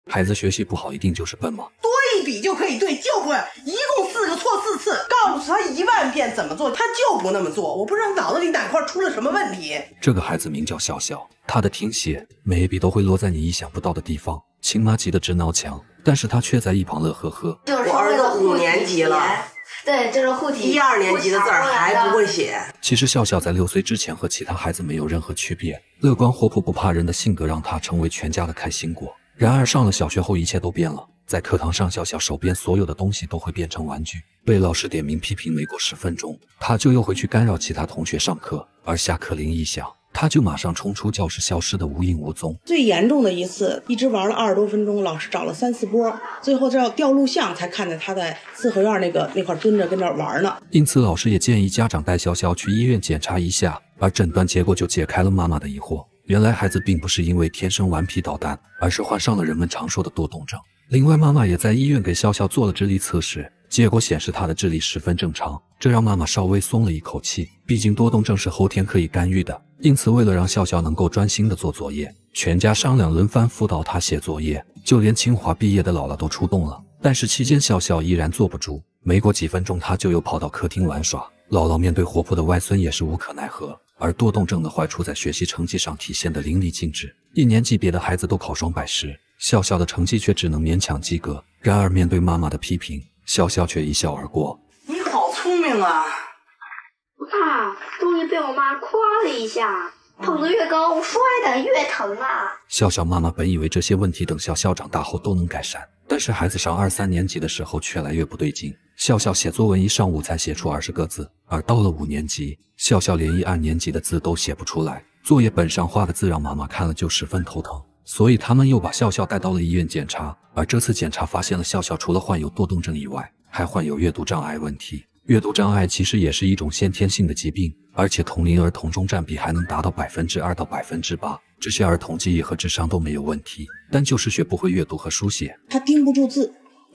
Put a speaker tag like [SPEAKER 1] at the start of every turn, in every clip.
[SPEAKER 1] 孩子学习不好一定就是笨吗？
[SPEAKER 2] 多一笔就可以对，就不，一共4个错4次，告诉他10000遍怎么做，他就不那么做。我不知道脑子里哪块出了什么问题。
[SPEAKER 1] 这个孩子名叫笑笑，他的听写每一笔都会落在你意想不到的地方，亲妈急得直挠墙，但是他却在一旁乐呵呵。
[SPEAKER 2] 我儿子5年级了。
[SPEAKER 3] 对，这是护体。
[SPEAKER 2] 1、2年级的字儿还不会写。
[SPEAKER 1] 其实笑笑在6岁之前和其他孩子没有任何区别，乐观活泼不怕人的性格让他成为全家的开心果。然而上了小学后一切都变了，在课堂上笑笑手边所有的东西都会变成玩具，被老师点名批评没过10分钟，他就又回去干扰其他同学上课，而下课铃一响，他就马上冲出教室，消失得无影无踪。
[SPEAKER 2] 最严重的一次，一直玩了20多分钟，老师找了3、4波，最后这要调录像才看见他在四合院那块蹲着跟那玩呢。
[SPEAKER 1] 因此老师也建议家长带笑笑去医院检查一下，而诊断结果就解开了妈妈的疑惑。原来孩子并不是因为天生顽皮捣蛋，而是患上了人们常说的多动症。另外妈妈也在医院给笑笑做了智力测试，结果显示他的智力十分正常，这让妈妈稍微松了一口气，毕竟多动症是后天可以干预的。因此为了让笑笑能够专心地做作业，全家商量轮番辅导他写作业，就连清华毕业的姥姥都出动了。但是期间笑笑依然坐不住，没过几分钟他就又跑到客厅玩耍。姥姥面对活泼的外孙也是无可奈何，而多动症的坏处在学习成绩上体现得淋漓尽致。1年级别的孩子都考双百时，笑笑的成绩却只能勉强及格。然而面对妈妈的批评，笑笑却一笑而过。
[SPEAKER 2] 你好聪明啊！
[SPEAKER 3] 哇，终于被我妈夸了一下。蹦得越高，摔得越疼啊！
[SPEAKER 1] 笑笑妈妈本以为这些问题等笑笑长大后都能改善，但是孩子上2、3年级的时候越来越不对劲。笑笑写作文一上午才写出20个字，而到了5年级，笑笑连1、2年级的字都写不出来，作业本上画的字让妈妈看了就十分头疼。所以他们又把笑笑带到了医院检查，而这次检查发现了笑笑除了患有多动症以外，还患有阅读障碍问题。阅读障碍其实也是一种先天性的疾病，而且同龄儿童中占比还能达到2%到8%。这些儿童记忆和智商都没有问题，但就是学不会阅读和书写。
[SPEAKER 2] 他盯不住字，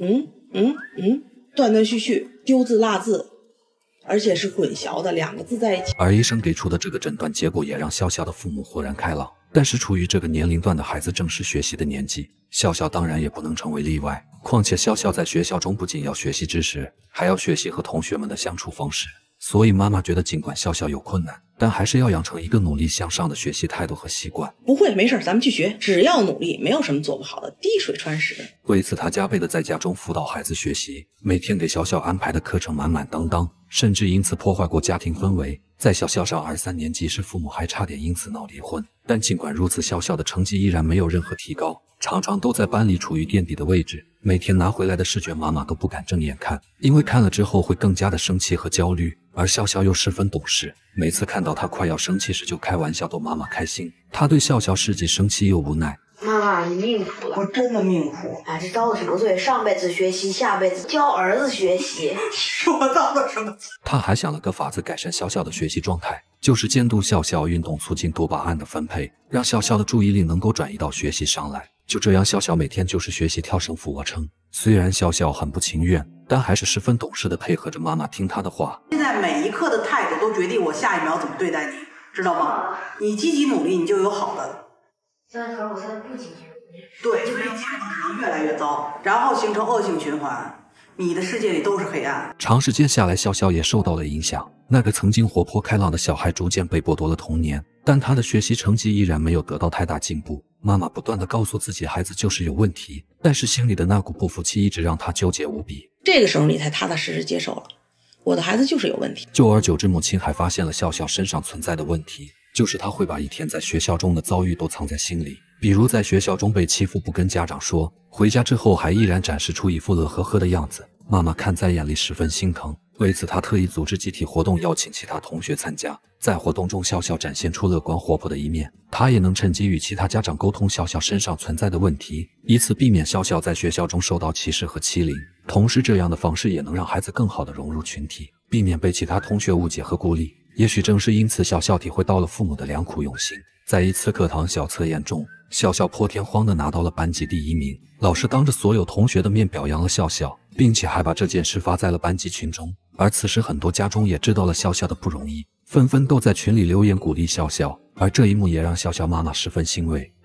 [SPEAKER 2] 断断续续，丢字落字，而且是混淆的2个字在一起。
[SPEAKER 1] 而医生给出的这个诊断结果也让笑笑的父母豁然开朗。但是处于这个年龄段的孩子正是学习的年纪，笑笑当然也不能成为例外。况且笑笑在学校中不仅要学习知识，还要学习和同学们的相处方式。所以妈妈觉得尽管笑笑有困难，但还是要养成一个努力向上的学习态度和习惯。
[SPEAKER 2] 不会，没事，咱们去学，只要努力，没有什么做不好的，滴水穿石。
[SPEAKER 1] 为此他加倍的在家中辅导孩子学习，每天给笑笑安排的课程满满当当，甚至因此破坏过家庭氛围。在笑笑上2、3年级时，父母还差点因此闹离婚。但尽管如此，笑笑的成绩依然没有任何提高，常常都在班里处于垫底的位置，每天拿回来的试卷妈妈都不敢正眼看，因为看了之后会更加的生气和焦虑。而笑笑又十分懂事，每次看到他快要生气时就开玩笑逗妈妈开心。他对笑笑是既生气又无奈。
[SPEAKER 3] 妈妈，你命苦了。
[SPEAKER 2] 我真的命苦。
[SPEAKER 3] 哎，这遭了什么罪？上辈子学习，下辈子教儿子学习。
[SPEAKER 2] 说我遭了什么罪？
[SPEAKER 1] 他还想了个法子改善笑笑的学习状态，就是监督笑笑运动，促进多巴胺的分配，让笑笑的注意力能够转移到学习上来。就这样，笑笑每天就是学习跳绳、俯卧撑。虽然笑笑很不情愿，但还是十分懂事的配合着妈妈听她的话。
[SPEAKER 2] 现在每一刻的态度都决定我下一秒怎么对待你，知道吗？你积极努力，你就有好的。
[SPEAKER 3] 我现在不积极。
[SPEAKER 2] 对，所以结果只能越来越糟，然后形成恶性循环。你的世界里都是黑暗。
[SPEAKER 1] 长时间下来，笑笑也受到了影响。那个曾经活泼开朗的小孩逐渐被剥夺了童年，但他的学习成绩依然没有得到太大进步。妈妈不断地告诉自己孩子就是有问题，但是心里的那股不服气一直让他纠结无比。
[SPEAKER 2] 这个时候你才踏踏实实接受了，我的孩子就是有问题。
[SPEAKER 1] 久而久之，母亲还发现了笑笑身上存在的问题，就是他会把一天在学校中的遭遇都藏在心里。比如在学校中被欺负不跟家长说，回家之后还依然展示出一副乐呵呵的样子，妈妈看在眼里十分心疼。为此她特意组织集体活动，邀请其他同学参加。在活动中，笑笑展现出乐观活泼的一面，她也能趁机与其他家长沟通笑笑身上存在的问题，以此避免笑笑在学校中受到歧视和欺凌。同时这样的方式也能让孩子更好地融入群体，避免被其他同学误解和孤立。也许正是因此，笑笑体会到了父母的良苦用心。在一次课堂小测验中，笑笑破天荒地拿到了班级第1名，老师当着所有同学的面表扬了笑笑，并且还把这件事发在了班级群中。而此时很多家中也知道了笑笑的不容易，纷纷都在群里留言鼓励笑笑，而这一幕也让笑笑妈妈十分欣慰。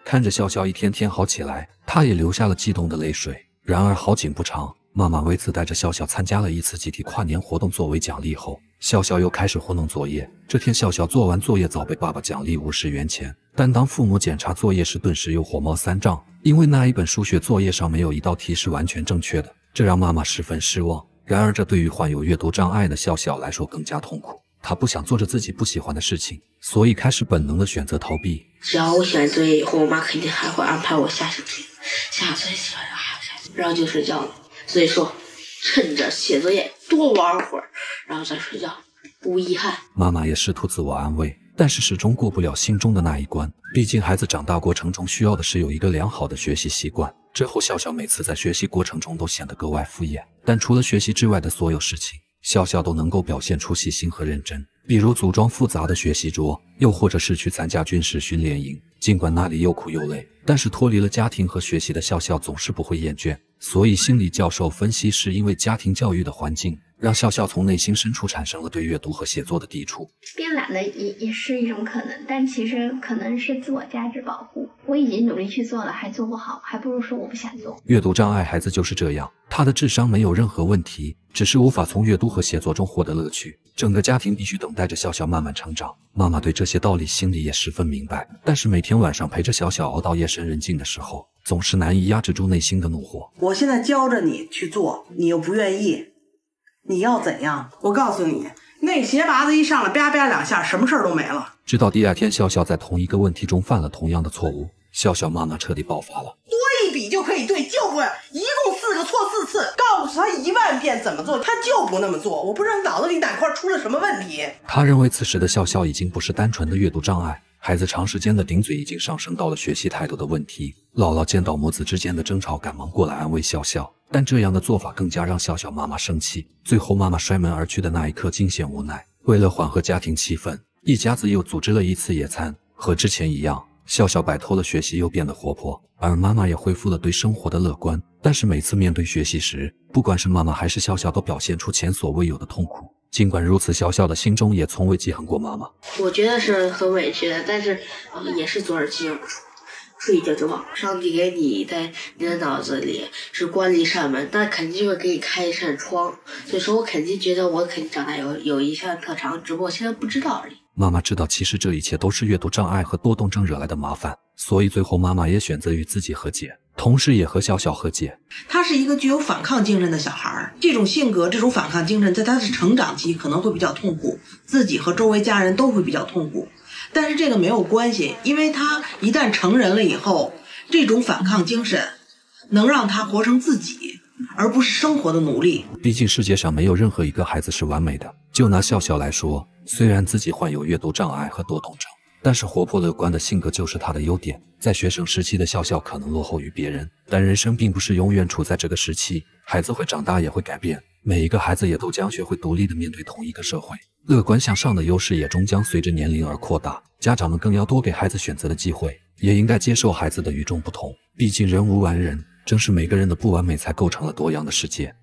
[SPEAKER 1] 看着笑笑一天天好起来，他也流下了激动的泪水。然而好景不长，妈妈为此带着笑笑参加了一次集体跨年活动，作为奖励后，笑笑又开始糊弄作业。这天笑笑做完作业早被爸爸奖励50元钱，但当父母检查作业时，顿时又火冒三丈，因为那一本数学作业上没有一道题是完全正确的，这让妈妈十分失望。然而这对于患有阅读障碍的笑笑来说更加痛苦，他不想做着自己不喜欢的事情，所以开始本能的选择逃避。
[SPEAKER 4] 只要我写完作业以后，我妈肯定还会安排我下作业，下作业写完然后就睡觉了。所以说趁着写作业多玩会儿，然后再睡觉，无遗憾。
[SPEAKER 1] 妈妈也试图自我安慰，但是始终过不了心中的那一关。毕竟孩子长大过程中需要的是有一个良好的学习习惯。之后笑笑每次在学习过程中都显得格外敷衍，但除了学习之外的所有事情，笑笑都能够表现出细心和认真。比如组装复杂的学习桌，又或者是去参加军事训练营。尽管那里又苦又累，但是脱离了家庭和学习的笑笑总是不会厌倦。所以心理教授分析，是因为家庭教育的环境让笑笑从内心深处产生了对阅读和写作的抵触。
[SPEAKER 3] 变懒的也是一种可能，但其实可能是自我价值保护。我已经努力去做了，还做不好，还不如说我不想做。
[SPEAKER 1] 阅读障碍孩子就是这样，他的智商没有任何问题，只是无法从阅读和写作中获得乐趣。整个家庭必须等待着笑笑慢慢成长。妈妈对这些道理心里也十分明白，但是每天晚上陪着笑笑熬到夜深人静的时候，总是难以压制住内心的怒火。
[SPEAKER 2] 我现在教着你去做，你又不愿意，你要怎样？我告诉你，那鞋拔子一上来吧吧两下，什么事儿都没了。
[SPEAKER 1] 直到第二天，笑笑在同一个问题中犯了同样的错误，笑笑妈妈彻底爆发了。
[SPEAKER 2] 多一笔就可以对，就不一共4个错4次，告诉他10000遍怎么做，他就不那么做。我不知道脑子里哪块出了什么问题。
[SPEAKER 1] 他认为此时的笑笑已经不是单纯的阅读障碍，孩子长时间的顶嘴已经上升到了学习态度的问题。姥姥见到母子之间的争吵，赶忙过来安慰笑笑，但这样的做法更加让笑笑妈妈生气。最后妈妈摔门而去的那一刻惊险无奈。为了缓和家庭气氛，一家子又组织了一次野餐。和之前一样，笑笑摆脱了学习，又变得活泼，而妈妈也恢复了对生活的乐观。但是每次面对学习时，不管是妈妈还是笑笑，都表现出前所未有的痛苦。尽管如此，笑笑的心中也从未记恨过妈妈。
[SPEAKER 4] 我觉得是很委屈的，但是也是左耳进右耳出，睡一觉就忘了。上帝给你在你的脑子里是关了一扇门，那肯定就会给你开一扇窗。所以说我肯定觉得我肯定长大有一项特长，只不过我现在不知道而已。
[SPEAKER 1] 妈妈知道其实这一切都是阅读障碍和多动症惹来的麻烦，所以最后妈妈也选择与自己和解，同时也和笑笑和解。
[SPEAKER 2] 他是一个具有反抗精神的小孩，这种性格，这种反抗精神在他的成长期可能会比较痛苦，自己和周围家人都会比较痛苦。但是这个没有关系，因为他一旦成人了以后，这种反抗精神能让他活成自己，而不是生活的奴隶。
[SPEAKER 1] 毕竟世界上没有任何一个孩子是完美的。就拿笑笑来说，虽然自己患有阅读障碍和多动症，但是活泼乐观的性格就是他的优点。在学生时期的笑笑可能落后于别人，但人生并不是永远处在这个时期，孩子会长大也会改变，每一个孩子也都将学会独立的面对同一个社会。乐观向上的优势也终将随着年龄而扩大，家长们更要多给孩子选择的机会，也应该接受孩子的与众不同。毕竟人无完人，正是每个人的不完美才构成了多样的世界。